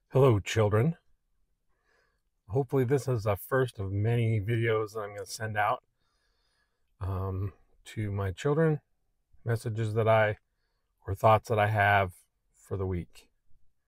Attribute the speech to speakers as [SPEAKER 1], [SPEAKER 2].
[SPEAKER 1] Hello, children. Hopefully, this is the first of many videos that I'm going to send out to my children, messages or thoughts that I have for the week.